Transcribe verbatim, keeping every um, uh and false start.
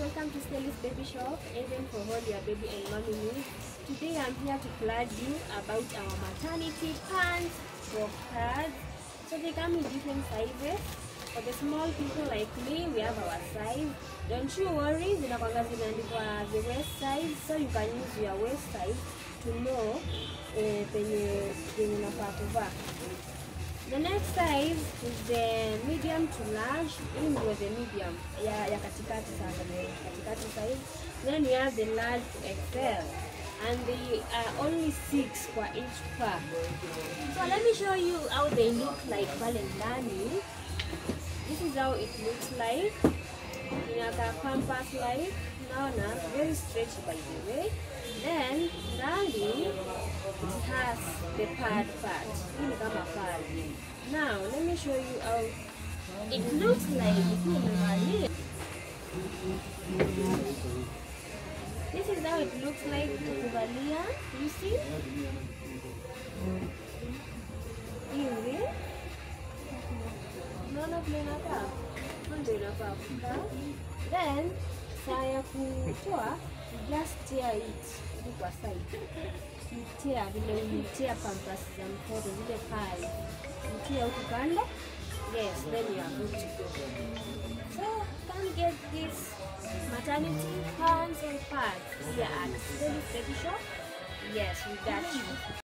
welcome to STELLY'S baby shop, even for all your baby and mommy needs. Today I'm here to tell you about our maternity pants for pads. So they come in different sizes. For the small people like me, we have our size. Don't you worry, zinakwanga zimeandikwa the waist size, so you can use your waist size to know eh, penye penye unafaa kuvaa. The next size is the medium to large. Hii ndio the medium ya ya katikati sasa, the katikati size. Then we have the large to X L, and they are only six for each pair. So let me show you how they look like pale ndani. This is how it looks like. Inaka pampas like. Naona very stretchy by the way. Then ndani it has the pad part. Hii ni kama pad. Now let me show you how it looks like. This is how it looks like kuvalia. You see? Hivi. Naona vile inakaa. Ndio inafaa kukaa. Then saa ya kutoa, just tear it kwa side. Tear vile ulitea pampers za mtoto zile pale. Tear huku kando. Yes, then you are good to go. So come get this maternity pants and pads here at STELLY'S baby shop. Yes, we got you.